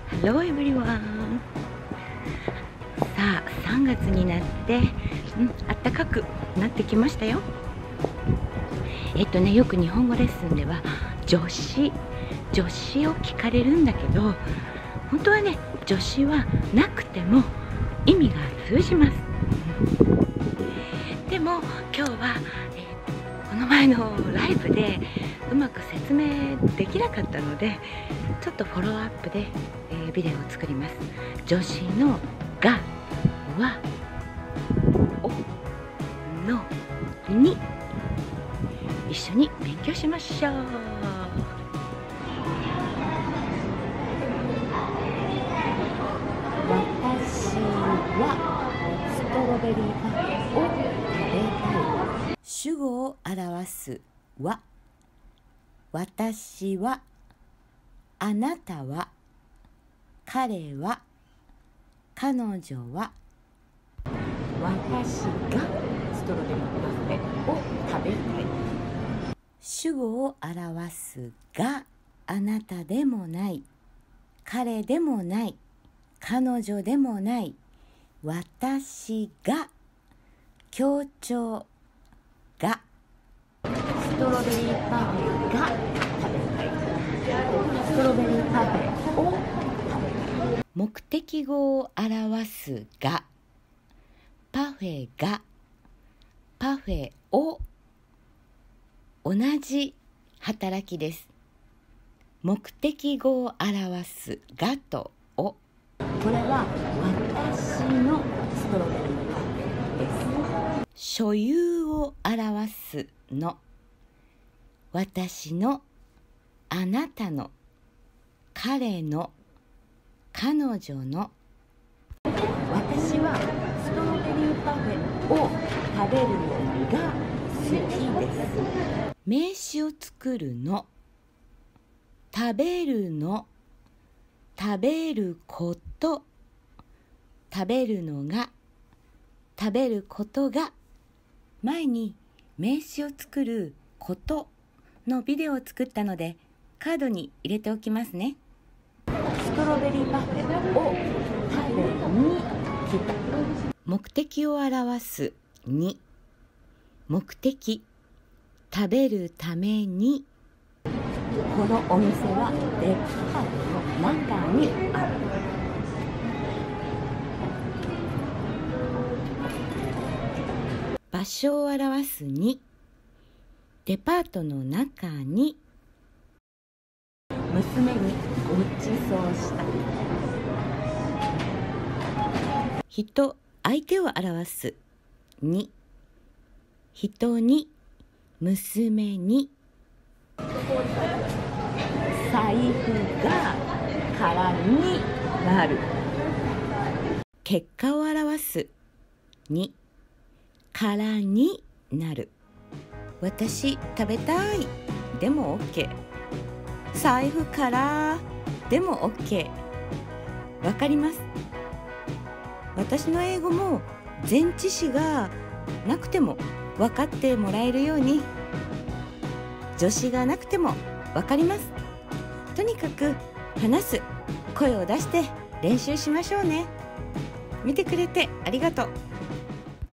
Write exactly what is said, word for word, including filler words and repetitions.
Hello everyone。 さあさんがつになって、うん、暖かくなってきましたよ。えっとねよく日本語レッスンでは助詞助詞を聞かれるんだけど、本当はね助詞はなくても意味が通じます。でも今日は、えー、この前のライブでうまく説明できなかったので、ちょっとフォローアップで、えー、ビデオを作ります。助詞のがはおのに一緒に勉強しましょう。私はストロベリーパフェを食べたい。主語を表すは、私は、あなたは、彼は、彼女は、私がストロベリーパフェを食べたい。主語を表すが、あなたでもない、彼でもない、彼女でもない、私が、強調が、ストロベリーパフェが食べたい。ストロベリーパフェを食べたい。目的語を表すが、パフェが、パフェを、同じ働きです。目的語を表すがとを、これは私のストロベリーパフェです。所有を表すの、私の、あなたの、彼の、彼女の。私はストロベリーパフェを食べるのが好きです。名詞を作るの、食べるの、食べること、食べるのが、食べることが。前に名詞を作ることのビデオを作ったので、カードに入れておきますね。ストロベリーパフェを食べに来た。目的を表すに、目的、食べるために。このお店はデパートの中にある。場所を表すに、デパートの中に。娘にごちそうした。人、相手を表すに、人に、娘に。財布が空になる。結果を表すに、空になる。私食べたいでも OK、 財布からでも OK。 わかります。私の英語も前置詞がなくても分かってもらえるように、助詞がなくても分かります。とにかく話す、声を出して練習しましょうね。見てくれてありがとう。